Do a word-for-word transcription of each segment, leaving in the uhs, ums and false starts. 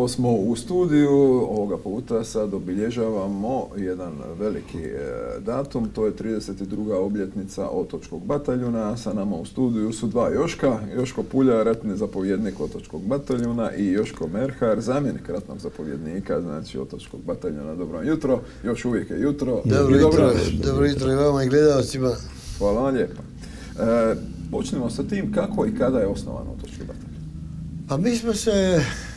Ponovo smo u studiju, ovoga puta sad obilježavamo jedan veliki datum, to je trideset druga obljetnica Otočkog bataljuna. Sa nama u studiju su dva Joška, Joško Pulja, ratni zapovjednik Otočkog bataljuna i Joško Merhar, zamjenik ratnog zapovjednika, znači Otočkog bataljuna. Dobro jutro, još uvijek je jutro. Dobro jutro, dobro jutro i vama i gledalcima. Hvala vam lijepa. E, počnemo sa tim kako i kada je osnovan Otočki bataljon. Pa mi smo se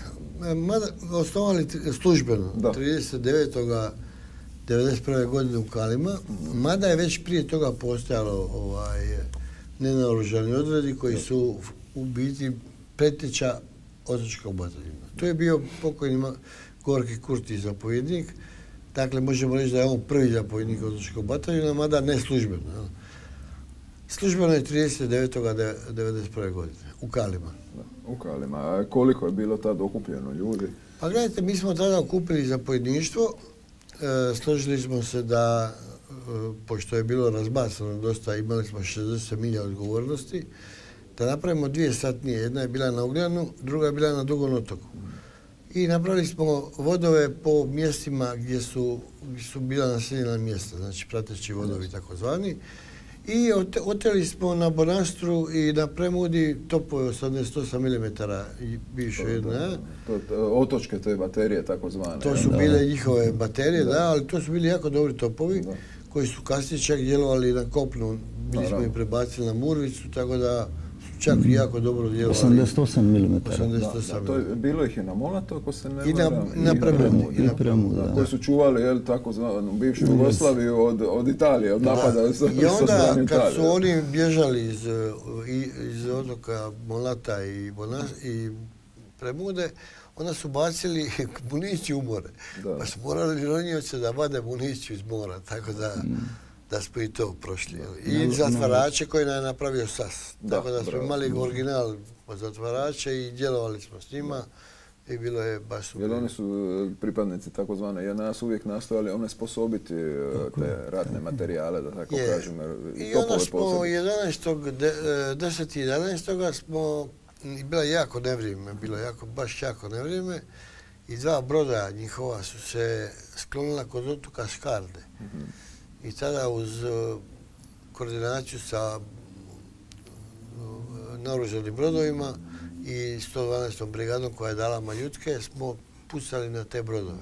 osnovali službeno Da. trideset devetog devedeset prve godine u Kalima, mada je već prije toga postojalo ovaj, nenaoružani odredi koji su u biti preteča Otočkog bataljuna. To je bio pokojni Gorki Kurti zapovjednik, dakle možemo reći da je on prvi zapovjednik Otočkog bataljuna, mada ne službeno. Službeno je trideset devetog devedeset prve godine u Kalima. U Kalima. A koliko je bilo tada okupljeno ljudi? Pa gledajte, mi smo tada okupili zapovjedništvo, e, složili smo se da, e, pošto je bilo razbacano dosta, imali smo šezdeset milja odgovornosti, da napravimo dvije satnije. Jedna je bila na Ugljanu, druga je bila na Dugom otoku. I napravili smo vodove po mjestima gdje su, gdje su bila naseljena mjesta, znači prateći vodovi takozvani. I oteli smo na Bonastru i na Premudi topove osamdeset osam milimetara bivše jedna. Otočke te baterije takozvane. To su bile njihove baterije, da, ali to su bili jako dobri topovi koji su kasnije čak djelovali na kopnu. Bili smo ih prebacili na Murvicu, tako da su čak jako dobro djelovali. osamdeset osam milimetara. osamdeset osam milimetara. Bilo ih je na Molatu, ako se ne I na, varam. na Premudi. I na Premudi, da. Koji su čuvali, jel, takozvanu bivšu Jugoslaviju od, od Italije, od napada sa, I onda, sa kad su oni bježali iz, iz otoka Molata i, Bonas, i Premude, onda su bacili municiju u more. Da. Pa su morali ronioce da vade municiju iz mora, tako da, mm. da smo i to prošli. Da. I zatvarače koji nam je napravio S A S. Da, tako da smo bravo. Imali original zatvarače i djelovali smo s njima. I bilo je baš super. Jer oni su pripadnici takozvane J N A su uvijek nastojali onesposobiti te ratne materijale, da tako je. Kažem. I onda smo deset jedanaestog smo, bilo jako nevrijeme, bilo jako, baš jako nevrijeme, i dva broda njihova su se sklonila kod otoka Skarde. Mm-hmm. I tada uz koordinaciju sa naoružanim brodovima i sto dvanaestom brigadom koja je dala Maljutke smo pucali na te brodove.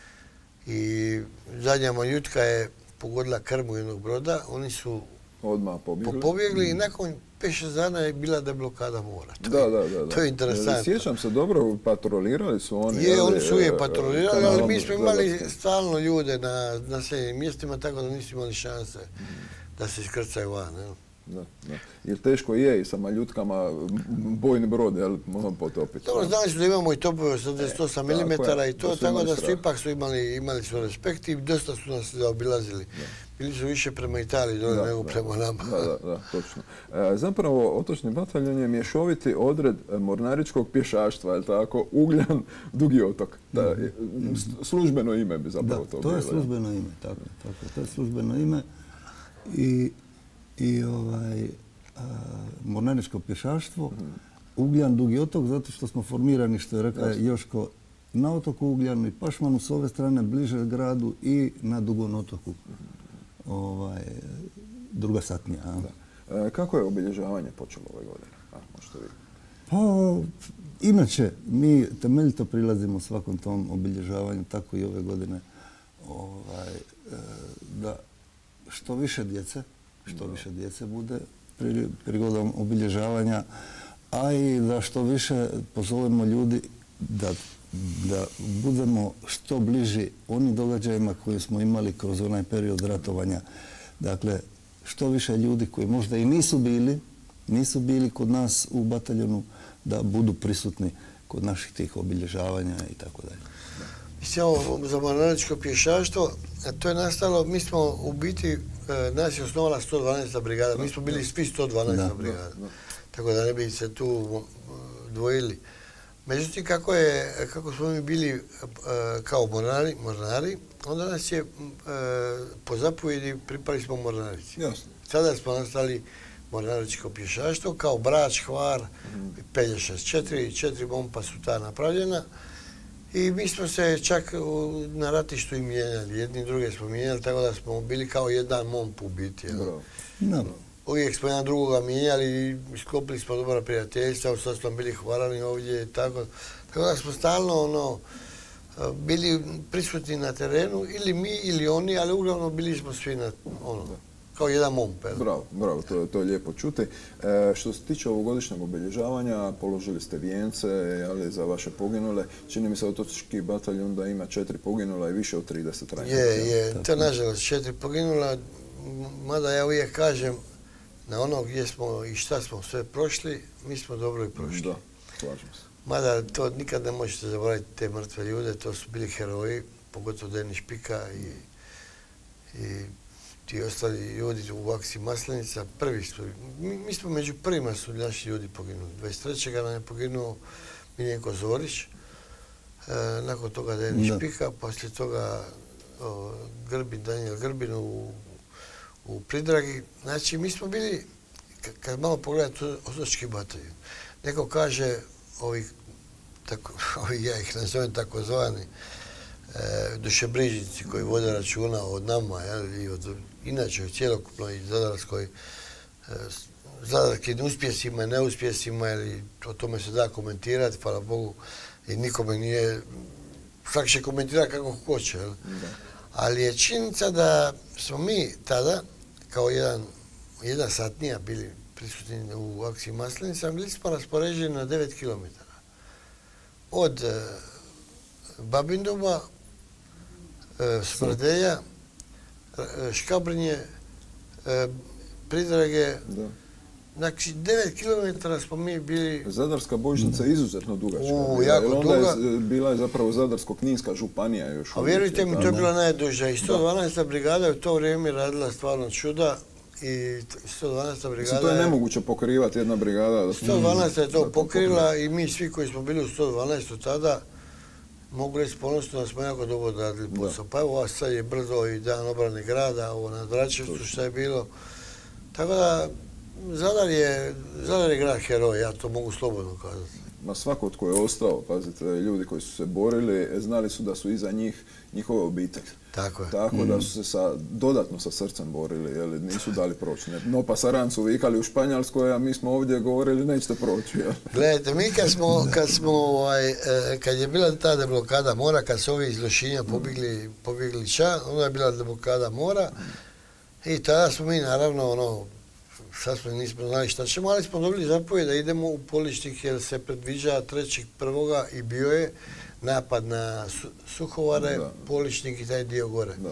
I zadnja Maljutka je pogodila krmu jednog broda, oni su odmah pobjegli, pobjegli i nakon pet šest dana je bila deblokada mora. To, da, da, da, da. To je interesantno. Sjećam se dobro, patrolirali su oni. Je, oni su uvijek patrolirali, ali mi smo imali stalno ljude na naseljenim mjestima, tako da nisu imali šanse da se iskrcaju van. Ne? Da, da. Jer teško je i sa Maljutkama bojni brod, jel, možemo potopiti. Dobro, znali su da imamo i topove osamdeset osam milimetara i to, to tako da su ipak su imali, imali su respekt i dosta su nas zaobilazili. Da. Bili su više prema Italiji dole nego da, prema nama. Da, da, da, točno. E, zapravo, Otočni bataljon je mješoviti odred mornaričkog pješaštva, je li tako? Ugljan, Dugi otok. Da, službeno ime bi zapravo da, to bilo. to je službeno ime, tako, tako, to je službeno ime. I i ovaj, a, mornaričko pješaštvo, mm. Ugljan, Dugi otok, zato što smo formirani, što je rekao Joško, na otoku Ugljanu i Pašmanu s ove strane bliže gradu i na Dugom otoku. Mm. Ovaj, druga satnija. E, kako je obilježavanje počelo ove godine? A, možete vidjeti. Pa, inače, mi temeljito prilazimo svakom tom obilježavanju, tako i ove godine, ovaj, da što više djece, što više djece bude prigodom obilježavanja, a i da što više pozovemo ljudi da, da budemo što bliži onim događajima koje smo imali kroz onaj period ratovanja. Dakle, što više ljudi koji možda i nisu bili, nisu bili kod nas u bataljonu, da budu prisutni kod naših tih obilježavanja i tako dalje. Mislim, za mornaričko pješaštvo, to je nastalo, mi smo u biti, nas je osnovala sto dvanaesta brigada, mi smo bili svi sto dvanaesta brigada, tako da ne bi se tu dvojili. Međutim, kako, je, kako smo mi bili kao mornari, mornari, onda nas je po zapovjedi pripali smo mornarici. Sada smo nastali mornaričko pješaštvo, kao Brač, Hvar, Pelješac. Četiri, četiri mompa su ta napravljena. I mi smo se čak na ratištu i mijenjali, jedni druge smo mijenjali, tako da smo bili kao jedan momp u biti. No. Uvijek smo jedan drugoga mijenjali i sklopili smo dobra prijateljstva, sad smo bili hvarani ovdje i tako. Tako da smo stalno ono, bili prisutni na terenu, ili mi ili oni, ali uglavnom bili smo svi na ono, kao jedan momp. Bravo, bravo, to je, to je lijepo čuti. E, što se tiče ovogodišnjeg obilježavanja, položili ste vijence, ali za vaše poginule. Čini mi se otočki bataljon da ima četiri poginula i više od trideset ranjenih. Je, je, to nažalost četiri poginula, mada ja uvijek kažem, na ono gdje smo i šta smo sve prošli, mi smo dobro i prošli. Da, slažem se. Mada to nikad ne možete zaboraviti te mrtve ljude, to su bili heroji, pogotovo Denis Špika i, i ti ostali ljudi u akciji Maslenica. Prvi su, mi, mi smo među prvima su naši ljudi poginuli. dvadeset trećeg nam je poginuo Miljenko Zorić, e, nakon toga Denis Špika, poslije toga o, Grbin, Daniel Grbin u, u Pridragi. Znači, mi smo bili, kad malo pogledate otočki bataljon, neko kaže, ovi, tako, ovi ja ih nazovem takozvani, e, dušebrižnici koji vode računa o nama, jel, i od, inače o cjelokupnoj zadarskoj, e, zadarskim uspjesima i neuspjesima, ili o tome se da komentirati, hvala Bogu, i nikome nije, svak će komentirati kako hoće, jel. Ali je činjenica da smo mi tada, kao jedan, jedan satnija bili prisutni u akciji Maslenica, bili smo raspoređeni na devet kilometara. Od e, Babindoba, e, Smrdelja, e, Škabrnje, e, Pridrage. Da. Znači, devet kilometara smo mi bili... Zadarska bojišnica je izuzetno dugačka. U, jako onda duga. Je, bila je zapravo Zadarsko-Kninska županija još. A vjerujte mi, to je bila najduža. I sto dvanaesta brigada je u to vrijeme radila stvarno čuda. I sto dvanaesta brigada... To je nemoguće pokrivati jedna brigada. sto dvanaesta je to pokrila i mi svi koji smo bili u sto dvanaestoj tada mogu reći ponosno da smo jako dobro radili posao. Pa evo sad je brzo i dan obrane grada, ovo na Dračevcu što je bilo. Tako da Zadar je, Zadar je grad heroj, ja to mogu slobodno kazati. Ma svako tko je ostao, pazite, ljudi koji su se borili, znali su da su iza njih njihove obitelji. Tako je. Tako mm. da su se sa, dodatno sa srcem borili, jer nisu dali proći. No pa Saran su vikali u Španjolskoj, a mi smo ovdje govorili nećete proći. Ja. Gledajte, mi kad smo, kad smo, ovaj, kad je bila ta deblokada mora, kad su ovi iz Lošinja pobjegli, pobjegli ča, onda je bila deblokada mora i tada smo mi naravno, ono, sad smo nismo znali šta ćemo, ali smo dobili zapovjed da idemo u Poličnik jer se predviđa trećeg prvoga i bio je napad na Suhovare, da. Poličnik i taj dio gore. Da.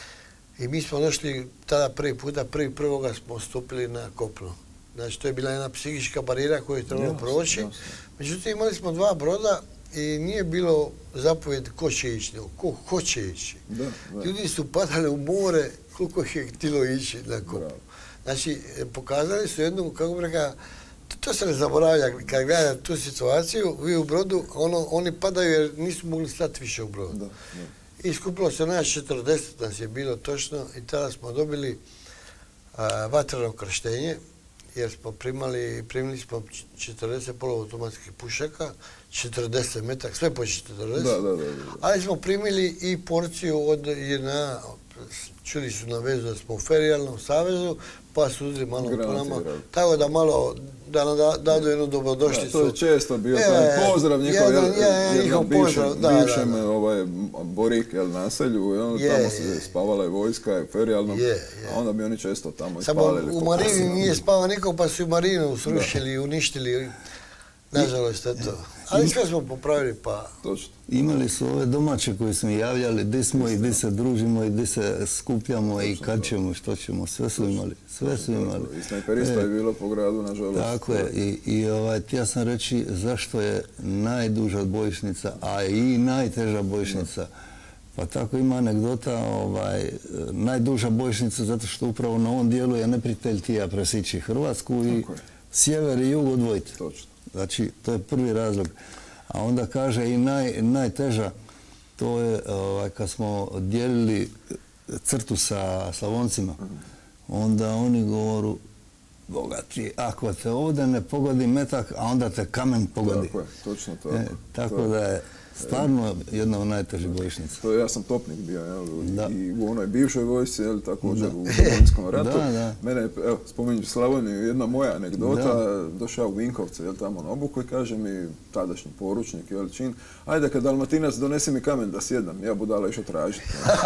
I mi smo došli tada prvi puta, prvi prvoga smo stupili na kopno. Znači to je bila jedna psihička barijera koju je trebalo proći. Međutim imali smo dva broda i nije bilo zapovjed ko će ići, nego ko hoće ići. Da, da. Ljudi su padali u more koliko ih je htjelo ići na kopno. Znači, pokazali su jednu, kako bi rekao, to se ne zaboravlja kad gledate tu situaciju, vi u brodu, ono, oni padaju jer nisu mogli stati više u brodu. Da, da. I skupilo se nas četrdeset, nas je bilo točno i tada smo dobili a, vatreno krštenje, jer smo primali, primili smo četrdeset poluautomatskih pušaka, četrdeset metaka, sve po četrdeset, da, da, da, da. Ali smo primili i porciju od J N A, čuli su na vezu da smo u ferijalnom savezu, pa su uzeli malo po nama, tako da malo, da nam da, dadu jednu dobrodošlicu. To je često bio taj pozdrav njihov, jednom bivšem Borik naselju, tamo se spavala je vojska, ferijalnom, a onda bi oni često tamo ispalili. Samo u Marini nije spavao niko, pa su i Marinu srušili i uništili. Nažalost, eto. Ali sve smo popravili, pa... Točno. Imali su ove domaće koji smo javljali, gdje smo i gdje se družimo i gdje se skupljamo i kad ćemo, što ćemo, sve su imali. Sve su imali. I snajperista je bilo po gradu, nažalost. Tako je. I htio sam reći zašto je najduža bojišnica, a i najteža bojišnica. Pa tako ima anegdota, najduža bojišnica zato što upravo na ovom dijelu je neprijatelj tija presići Hrvatsku i sjever i jug odvojiti. Točno. Znači, to je prvi razlog. A onda kaže i naj, najteža, to je ovaj, kad smo dijelili crtu sa Slavoncima, onda oni govoru, Boga ti, ako te ovdje ne pogodi metak, a onda te kamen pogodi. Tako je, točno tako. E, tako da je Stvarno jedna od najtežih bojišnica. To ja sam topnik bio, jel, Da. i u onoj bivšoj vojsci, jel, također u Domovinskom ratu. Da, da. Mene, evo, spominju Slavoniju, jedna moja anegdota, došao u Vinkovce, jel, tamo na obuku i kaže mi tadašnji poručnik, jel, čin, ajde kad Dalmatinac donesi mi kamen da sjedam, ja budala išao tražiti.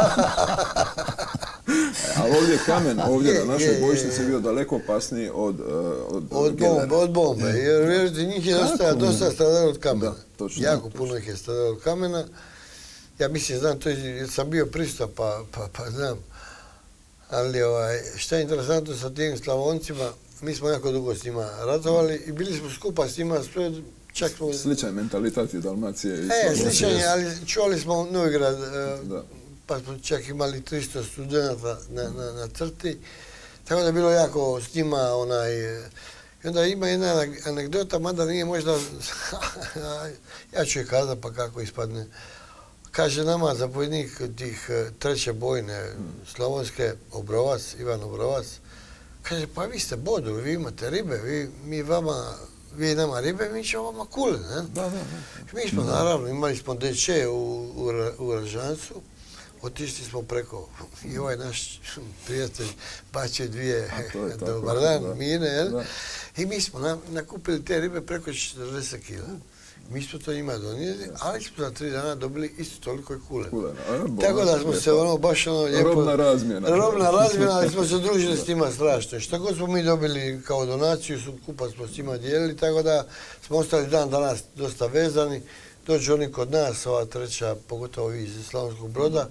Ali ovdje kamen, ovdje na našoj bojišnici je bio daleko opasniji od od, od bombe, od bombe. Jer vjerujte, njih je dosta, dosta stradalo od kamena. Da, točno, jako točno. puno ih je stradalo od kamena. Ja mislim, znam, to je, jer sam bio pristup, pa, pa, pa znam. Ali ovaj, šta je interesantno sa tim Slavoncima, mi smo jako dugo s njima ratovali i bili smo skupa s njima, sve, čak smo... Sličan mentalitet je Dalmacije i E, Slavonije. sličan je, ali čuvali smo Novigrad, e, Da. pa smo čak imali tristo studenta na, na, na crti, tako da je bilo jako s njima onaj... e, I onda ima jedna anegdota, mada nije možda, ja ću je kazati pa kako ispadne. Kaže nama zapovjednik tih e, treće bojne Slavonske, Obrovac, Ivan Obrovac, kaže pa vi ste boduli, vi imate ribe, vi, mi vama, vi nama ribe, mi ćemo vama kule, ne? Da, da, da. Mi smo naravno, imali smo deče u, u, Ra- u Ražancu, otišli smo preko i ovaj naš prijatelj bacio dvije A to je tako, dobar dan, da. mine, jel? Da. I mi smo na- nakupili te ribe preko četrdeset kila. Mi smo to njima donijeli, ali smo za tri dana dobili isto toliko i kule. Kulena, a, bolno, Tako da smo lijepo. se ono baš ono lijepo... Robna razmjena. Robna razmjena, ali smo se družili s njima strašno. Šta god smo mi dobili kao donaciju, su kupa smo s njima dijelili, tako da smo ostali dan danas dosta vezani. Dođu oni kod nas, ova treća, pogotovo vi iz Slavonskog Broda,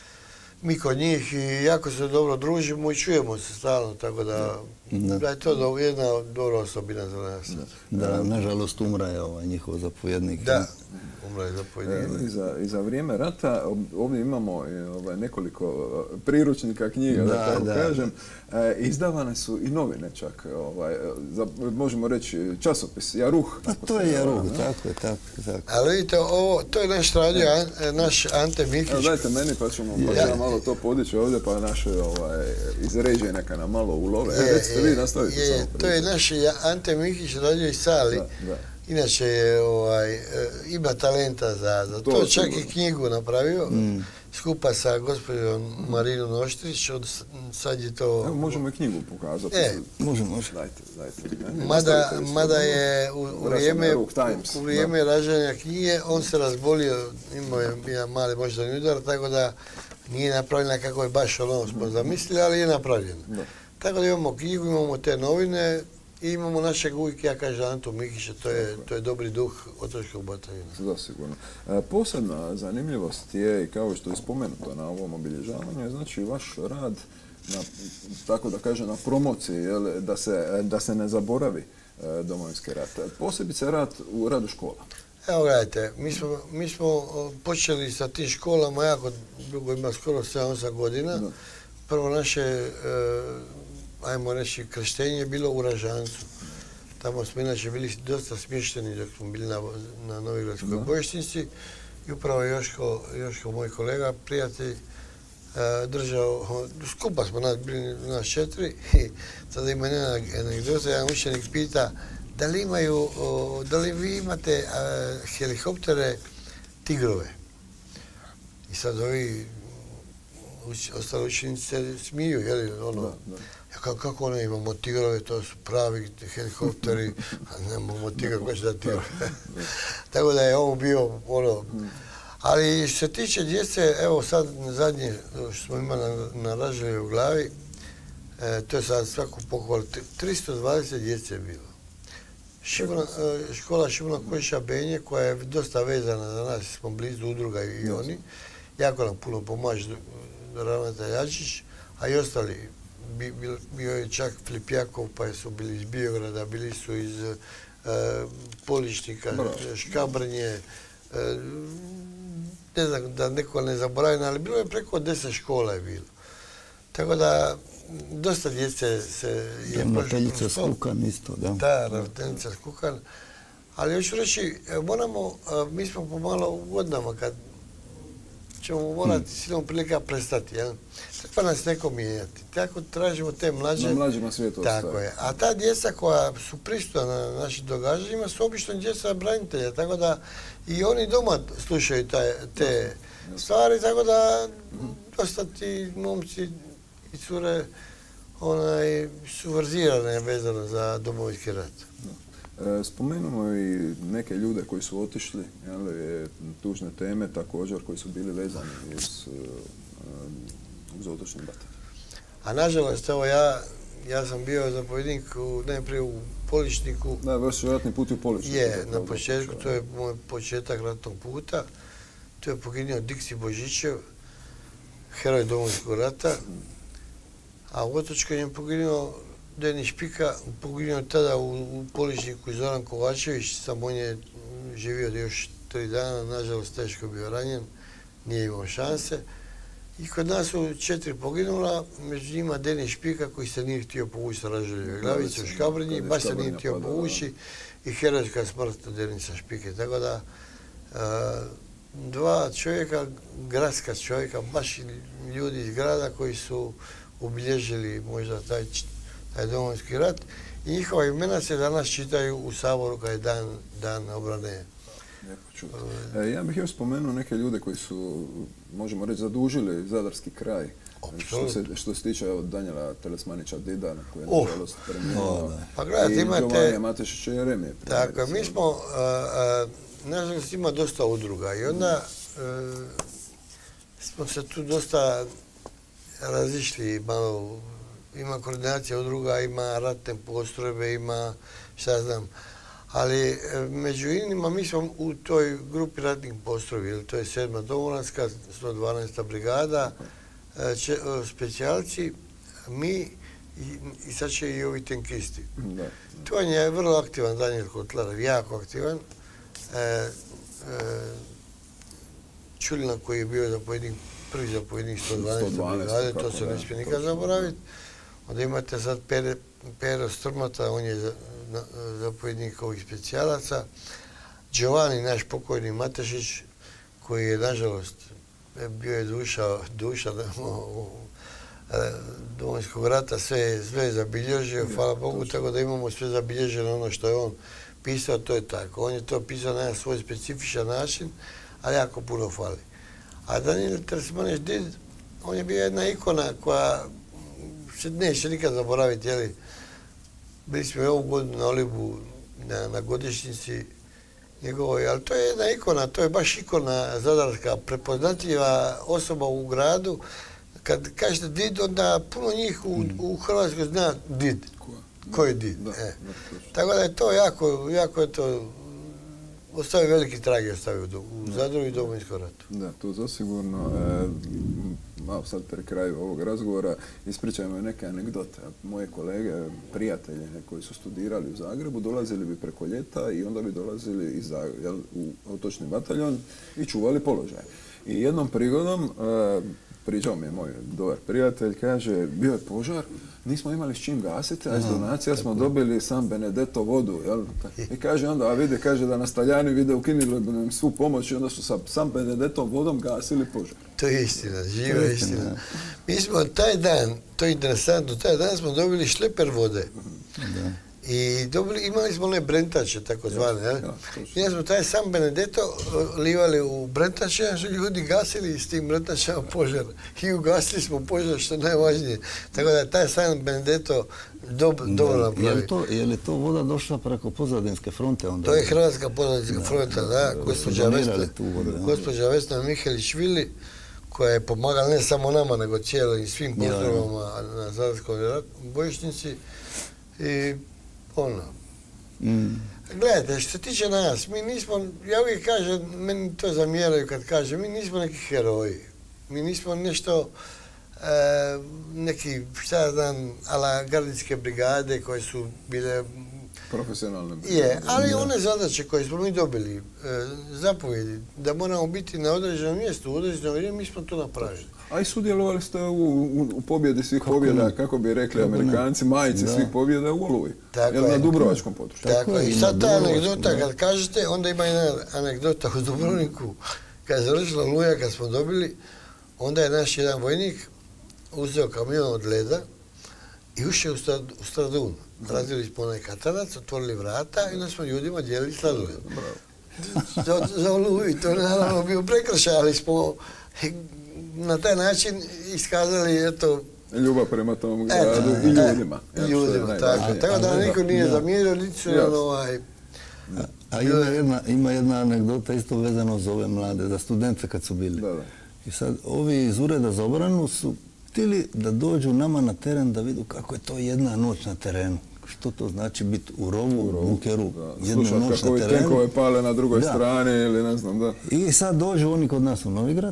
mi kod njih i jako se dobro družimo i čujemo se stalno, tako da, Da. da je to do- jedna dobra osobina za nas. Da, nažalost, umra je ovaj njihov zapovjednik. Da, umro je E, zapovjednik. I za, I za vrijeme rata ob- ovdje imamo e, ovaj, nekoliko e, priručnika knjiga, da, Da, tako da. kažem. E, izdavane su i novine čak, ovaj, e, za, možemo reći časopis, Jaruh. Pa tako to se je zove, Jaruh, ne? tako je, tako, tako. Ali vidite, ovo, to je naš radio, An- naš Ante Evo Mikić. dajte meni pa ćemo pa Ja. ja malo to podići ovdje pa naše ovaj, iz režije neka nam malo ulove. E, Je, recite je, vi, nastavite je, samo To je priču. naš ja- Ante Mikić radio iz Sali. Da, da. Inače je, ovaj, e, ima talenta za, za to. To Čak sigurno. i knjigu napravio, skupa sa gospođom Marinu Noštrić. Od, s- sad je to... Evo možemo i knjigu pokazati. E, Može, može. Dajte, dajte. Ne, Mada, nastavite vi mada slobodno. je u, u Vraćamo vrijeme, Jaruh Times, u vrijeme rađanja knjige on se razbolio, imao je jedan mali moždani udar, tako da nije napravljena kako je baš ono smo zamislili, ali je napravljena. Da. Tako da imamo knjigu, imamo te novine i imamo našeg uvijek, ja kažem Antu Mikića, to je, to je dobri duh otočkog bataljuna. Zasigurno. E, posebna zanimljivost je, i kao što je spomenuto na ovom obilježavanju, je znači vaš rad na, tako da kažem, na promociji, jel, da, se, da se ne zaboravi e, Domovinski rat. Posebice rad u radu škola. Evo gledajte, mi smo, mi smo o, počeli sa tim školama jako dugo, ima skoro sedam osam godina. Da. Prvo naše, e, ajmo reći, krštenje je bilo u Ražancu. Tamo smo inače bili dosta smješteni dok smo bili na, na Novigradskoj Da. bojišnici i upravo je Joško, Joško, moj kolega, prijatelj, e, držao, skupa smo nas bili, nas četiri i sada ima jedna anegdota, jedan učenik pita da li imaju, o, da li vi imate e, helikoptere Tigrove. I sad ovi uč, ostali učenici se smiju, jeli, ono, Da, da. ja kako, kako ne imamo Tigrove, to su pravi helikopteri, a nemamo Tigrove, ko će da Tigrove. Tako da je ovo bio, ono, ali što se tiče djece, evo sad zadnje što smo imali na, na Raželji u glavi, e, to je sad svaku pohvalu, tristo dvadeset djece je bilo. Šibona, e, škola Šibona Kojića Benje, koja je dosta vezana za nas, smo blizu udruga i, i oni, jako nam puno pomaže ravnatelj Jačić, a i ostali. Bi, bil, bio je čak Filip Jakov, pa su bili iz Biograda, bili su iz e, Poličnika, Bravo. Škabrnje, e, ne znam da neko ne zaboravim, ali bilo je preko deset škola je bilo. Tako da dosta djece se je Ravnateljica prošlo kroz to. Skukan isto, da. Da, ravnateljica Skukan. Ali hoću reći, e, moramo, e, mi smo pomalo u godinama kad ćemo morati silom prilika prestati. Jel? Treba nas neko mijenjati. Tako tražimo te mlađe. Na mlađima svijetu Tako ostaje. je. A ta djeca koja su prisutna na našim događanjima su obično djeca branitelja, tako da i oni doma slušaju taj, te stvari, tako da dosta ti momci i cure onaj, su verzirane vezano za Domovinski rat. E, Spomenimo i neke ljude koji su otišli, jel, tužne teme također koji su bili vezani uz, uz otočni bataljon. A nažalost, evo ja, ja sam bio zapovjednik u, najprije u Poličniku. Da, vaš ratni put je u Poličniku. Je, na početku, to je moj početak ratnog puta. Tu je poginuo Diksi Božićev, heroj Domovinskog rata. A u Otočkoj je poginuo Denis Špika, poginuo tada u, u Poličniku Zoran Kovačević, samo on je živio još tri dana, nažalost teško bio ranjen, nije imao šanse. I kod nas su četiri poginula, među njima Denis Špika koji se nije htio povući sa Raželjeve glavice u Škabrnji, baš se nije htio povući i herojska smrt Denisa Špike. Tako da, dva čovjeka, gradska čovjeka, baš ljudi iz grada koji su obilježili možda taj, taj Domovinski rat i njihova imena se danas čitaju u Saboru kad je dan, dan obrane. E, ja bih još spomenuo neke ljude koji su, možemo reći, zadužili zadarski kraj. Što se, što se tiče evo, Danijela Telesmanića Didana, koji je nažalost preminuo. Pa gledajte, i imate... Giovanija Matešića Jeremije. Tako, mi smo, uh, uh, nažalost ima dosta udruga i onda uh, smo se tu dosta razišli, malo, ima koordinacija udruga, ima ratne postrojbe, ima šta znam. Ali među inima mi smo u toj grupi ratnih postrojbi, to je sedma Domovinska, sto dvanaesta brigada, če, specijalci, mi i, i sad će i ovi tenkisti. Da. Tu je vrlo aktivan Danijel Kotlar, jako aktivan. E, e, Čulina koji je bio zapovjednik, prvi zapovjednik sto dvanaeste brigade, to se ne smije nikad zaboraviti. Onda imate sad Pere, Pero Strmota, on je zapovjednik ovih specijalaca. Giovanni, naš pokojni Matešić, koji je, nažalost, bio je duša, duša Domovinskog rata, sve, sve je zabilježio, hvala Bogu, tako da imamo sve zabilježeno ono što je on pisao, to je tako. On je to pisao na svoj specifičan način, ali jako puno fali. A Danijel Telesmanić Did, on je bio jedna ikona koja se neće nikad zaboraviti, jeli, bili smo i ovu godinu na Olibu, na, na godišnjici njegovoj, ali to je jedna ikona, to je baš ikona zadarska, prepoznatljiva osoba u gradu. Kad kažete Did, onda puno njih u, u Hrvatskoj zna Did. Ko je Did? Da, e. Tako da je to jako, jako je to, ostavio veliki trag je ostavio u Zadru i Domovinskom ratu. Da, to zasigurno. E, malo sad pri kraju ovog razgovora ispričajmo neke anegdote. Moje kolege, prijatelji koji su studirali u Zagrebu, dolazili bi preko ljeta i onda bi dolazili iz Zagreba, u otočni bataljon i čuvali položaj. I jednom prigodom, e, pričao mi je moj dobar prijatelj, kaže, bio je požar, nismo imali s čim gasiti, a iz donacija smo dobili San Benedetto vodu. Jel? I kaže onda, a vide, kaže da nas Talijani vide ukinuli bi nam svu pomoć i onda su sa San Benedettom vodom gasili požar. To je istina, živa istina. Mi smo taj dan, to je interesantno, taj dan smo dobili šleper vode. Da. I dobili, imali smo one brentače, tako zvane. Ja, ja, I smo taj San Benedetto livali u brentače, a su ljudi gasili s tim brentačama požar. I ugasili smo požar, što je najvažnije. Tako da taj San Benedetto dob, dobro napravi. Je, je li to voda došla preko pozadinske fronte onda? To je Hrvatska pozadinska fronta, da. Gospođa Vesna, gospođa Vesna Mihelić-Vili, koja je pomagala ne samo nama, nego cijelo i svim postrojbama na Zadarskoj bojišnici. I ono. Mm. Gledajte, što se tiče nas, mi nismo, ja uvijek kažem, meni to zamjeraju kad kažem, mi nismo neki heroji. Mi nismo nešto, e, neki, šta ja znam, ala gardijske brigade koje su bile... Profesionalne brigade. Je, ali one zadaće koje smo mi dobili, e, zapovjedi, da moramo biti na određenom mjestu, u određenom vrijeme, mi smo to napravili. A i sudjelovali ste u, u, u pobjedi svih kako pobjeda, kako bi rekli Amerikanci, majici svih pobjeda u Oluji. Jel, na Dubrovačkom području. Tako je. I sad ta anegdota, kad kažete, onda ima jedna anegdota u Dubrovniku. kad je završila Oluja, kad smo dobili, onda je naš jedan vojnik uzeo kamion od leda i ušao u Stradun. Razvili smo onaj katanac, otvorili vrata i onda smo ljudima dijelili sladoled. Za, za Oluju, to je naravno bio prekršaj, ali smo na taj način iskazali, eto, ljubav prema tom gradu i ljudima. I ljudima, tako. Tako da niko nije zamjerio, niti su nam ovaj... A ima jedna, ima jedna anegdota isto vezano za ove mlade, za studente kad su bili. Da, da. I sad, ovi iz Ureda za obranu su htjeli da dođu nama na teren da vidu kako je to jedna noć na terenu. Što to znači biti u rovu, u bunkeru, jednu slušat noć kako na terenu. tenkove pale na drugoj Da. strani ili ne znam, da. I sad dođu oni kod nas u Novigrad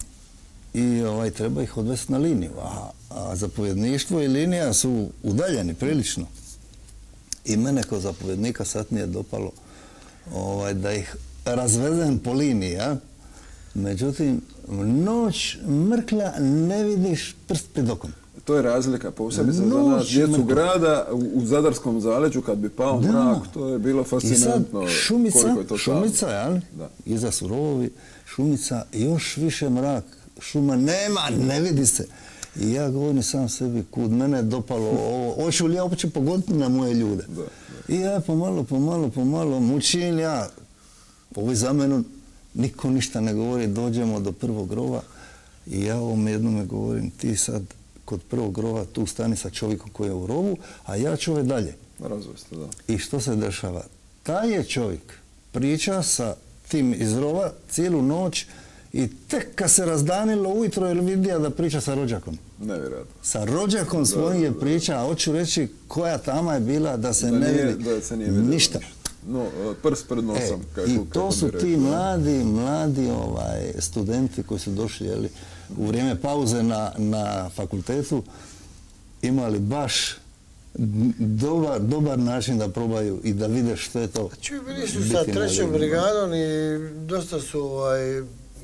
i ovaj, treba ih odvesti na liniju. A, a zapovjedništvo i linija su udaljeni prilično. I mene kao zapovjednika satnije dopalo ovaj, da ih razvezem po liniji, a? Međutim, noć mrkla, ne vidiš prst pred okom. To je razlika, posebno za Noć nas djecu mrkla. grada u, u Zadarskom zaleđu kad bi pao Da. mrak, to je bilo I sad fascinantno šumica, koliko je to šumica, jel? Da. Iza su rovovi, šumica, još više mrak, šuma nema, ne vidi se. I ja govorim sam sebi, kud mene dopalo ovo, hoću li ja uopće pogoditi na moje ljude. Da, da. I ja pomalo, pomalo, pomalo mučim ja, ovi za mnom, niko ništa ne govori, dođemo do prvog rova i ja ovom jednome govorim, ti sad kod prvog rova tu stani sa čovjekom koji je u rovu, a ja ću ove dalje. Razvesti, da. I što se dešava? Taj je čovjek priča sa tim iz rova cijelu noć i tek kad se razdanilo ujutro je vidio da priča sa rođakom. Nevjerojatno. Sa rođakom svojim je priča, a hoću reći koja tama je bila da se Da ne nije- vidi da se nije vidjelo ništa. No, prst pred E, nosom. kako- I kako to bi su rekli, ti da. mladi, mladi ovaj, studenti koji su došli jeli, u vrijeme pauze na, na fakultetu imali baš dobar, dobar način da probaju i da vide što je to. Čuj, bili su biti sa na trećom liniji. brigadom i dosta su ovaj,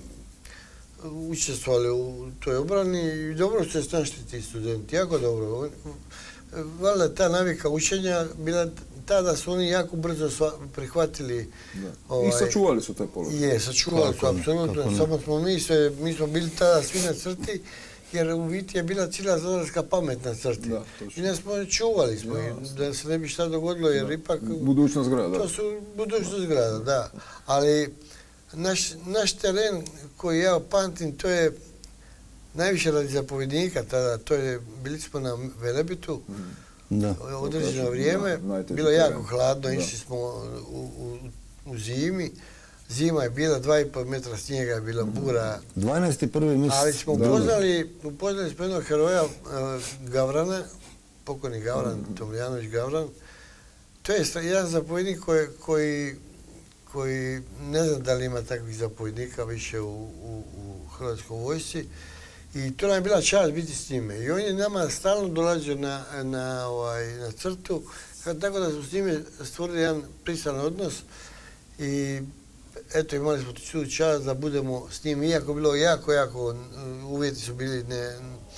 učestvovali u toj obrani i dobro su se snašli ti studenti, jako dobro. Valjda ta navika učenja bila ta da su oni jako brzo sva- prihvatili. Da. I sačuvali su te položaje. Je, sačuvali su, Kako ne, apsolutno. kako ne. Samo smo mi, sve, mi smo bili tada svi na crti, jer u biti je bila cijela zadarska pamet na crti. Da, točno. I nas smo čuvali smo, Ja, ih, da se ne bi šta dogodilo, jer ipak... Budućnost grada. To su budućnost grada, da. Ali naš, naš teren koji ja pamtim, to je najviše radi zapovjednika tada, to je, bili smo na Velebitu, Da. određeno vrijeme, Da, najteži bilo teren. jako hladno, Da. išli smo u, u, u zimi, zima je bila, dva i pol metra snijega je bila bura, dvanaesti prvi mjesec. ali smo Da, da. upoznali, upoznali smo jednog heroja uh, Gavrana, pokojni Gavran, Tomljanović Gavran. To je sta- jedan zapovjednik koji, koji, koji ne znam da li ima takvih zapovjednika više u, u, u Hrvatskoj vojsci. I to nam je bila čast biti s njime. I on je nama stalno dolazio na, na, ovaj, na crtu, tako da smo s njime stvorili jedan pristojan odnos. I eto, imali smo tu čast da budemo s njim, iako je bilo jako, jako, uvjeti su bili ne,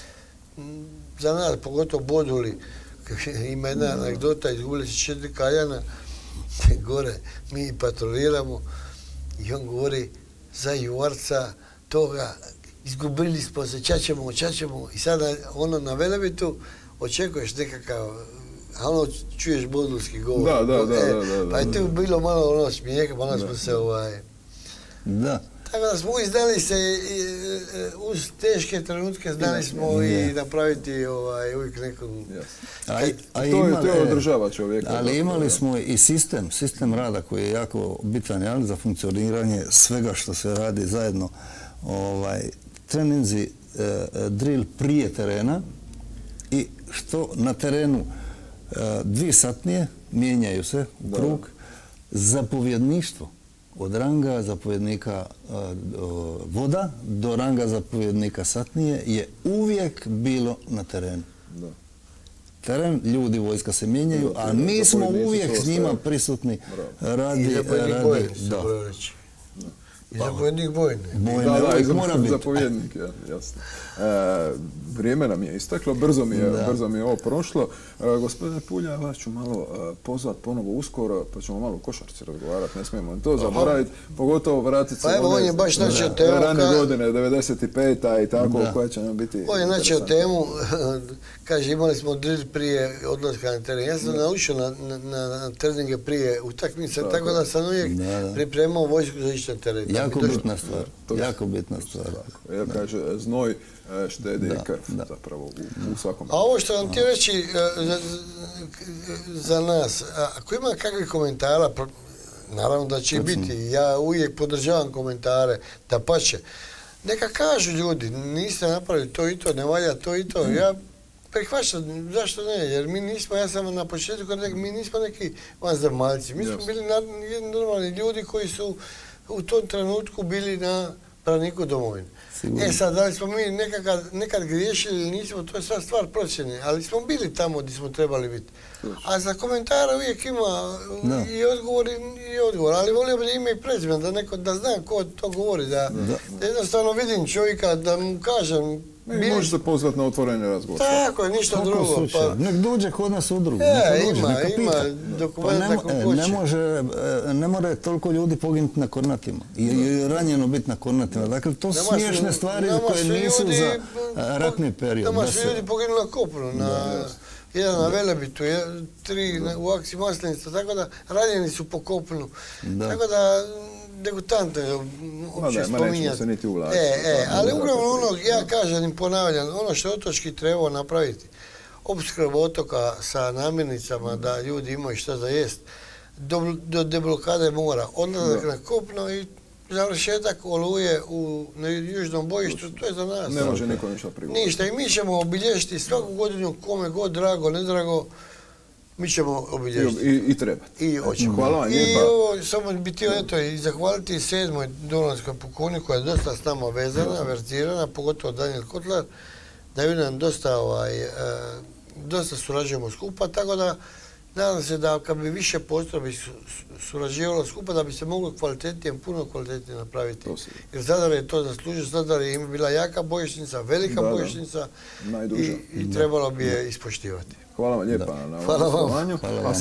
za nas, pogotovo boduli. Ima jedna anegdota, izgubili se četiri kaljana, gore, mi patroliramo i on govori za Juvarca toga, izgubili smo se, čaćemo, čaćemo i sada ono na Velebitu očekuješ nekakav, a ono čuješ bodulski govor. Da, da, da, E, da, da, da. Pa je tu bilo malo ono smijeha, malo smo se ovaj... Da. Tako da smo uvijek znali se, i, e, uz teške trenutke znali smo Je. i napraviti ovaj, uvijek neku... Yes. A, i- a To je, ima- to je e, održava čovjeka. Ali zapravo, imali da. smo i sistem, sistem rada koji je jako bitan jel, za funkcioniranje svega što se radi zajedno. Ovaj, treninzi, e, e, drill prije terena i što na terenu e, dvije satnije mijenjaju se u Da. krug. Zapovjedništvo od ranga zapovjednika e, do voda do ranga zapovjednika satnije je uvijek bilo na terenu. Da. Teren, ljudi, vojska se mijenjaju, Da, a da, mi smo zapovjednici uvijek su s njima ostali. prisutni Bravo. radi, I zapovjednik radi, bojni, se da. mora reći. I zapovjednik bojne. Bojne Da, da, uvijek i mora biti. zapovjednik, ja, jasno. E, vrijeme nam je isteklo, brzo mi je, brzo mi je ovo prošlo. E, gospodine Pulja, vas ću malo e, pozvat ponovo uskoro, pa ćemo malo o košarci razgovarati, ne smijemo to zaboraviti, pogotovo vratiti se Pa evo, on je baš načeo temu. rane godine, devedeset peta i tako, koja će nam biti on je načeo temu, kaže, imali smo drill prije odlaska na teren. Ja sam naučio na, na, na treninge prije utakmice, tako, tako da sam uvijek pripremao vojsku za ići na teren. Jako bitna stvar, jako bitna stvar. Jer kaže, znoj štedi krv zapravo u, u svakom. A ovo što vam ti reći za, za nas, ako ima kakvih komentara, naravno da će biti, ja uvijek podržavam komentare, da pače. Neka kažu ljudi, niste napravili to i to, ne valja to i to. Ja prihvaćam, zašto ne, jer mi nismo, ja sam na početku rekao, mi nismo neki vanzemaljci. Mi smo bili normalni ljudi koji su u tom trenutku bili na braniku domovine. E sad, da li smo mi nekad, nekad griješili ili nismo, to je sad stvar procjene, ali smo bili tamo gdje smo trebali biti. A za komentare uvijek ima no. i odgovor i odgovor, ali volio bi da ime i prezime, da neko da zna ko to govori, da, da. da jednostavno vidim čovjeka, da mu kažem. Bili... Može se pozvati na otvorene razgovor. Tako je, ništa drugo. Pa... Nek dođe kod nas u udrugu. E, dođe, ima, ima dokumenta pa ne, ko ne može, ne more toliko ljudi poginuti na Kornatima i, i ranjeno biti na Kornatima. Dakle, to su smiješne stvari koje nisu ljudi, za ratni period. Nama su ljudi poginuli na kopnu, na, jedan na Velebitu, tri u akciji Maslenica, tako da ranjeni su po kopnu. Da. Tako da, degutantno je uopće spominjati. Nećemo se niti uvlačiti. E, e, ali uglavnom ono, ja kažem i ponavljam, ono što je otočki trebao napraviti, opskrbu otoka sa namirnicama, da ljudi imaju šta za jest, do, do deblokade mora, odlazak na kopno i završetak oluje u na južnom bojištu, to je za nas. Ne može niko ništa prigovoriti. Ništa, i mi ćemo obilježiti svaku godinu, kome god drago, nedrago, mi ćemo obilježiti. I, i treba. I hoćemo. Hvala vam lijepa. I ovo, samo bi htio eto, i zahvaliti sedmoj Dolanskoj pukuni koja je dosta s nama vezana, verzirana, pogotovo Daniel Kotlar, da je nam dosta, ovaj, e, dosta surađujemo skupa, tako da nadam se da kad bi više postrojbi su, surađivalo skupa, da bi se moglo kvalitetnije, puno kvalitetnije napraviti. Jer Zadar je to zaslužio, Zadar je ima bila jaka bojišnica, velika da, bojišnica i, i trebalo bi je ispoštivati. Hvala vam lijepa na ovom gostovanju.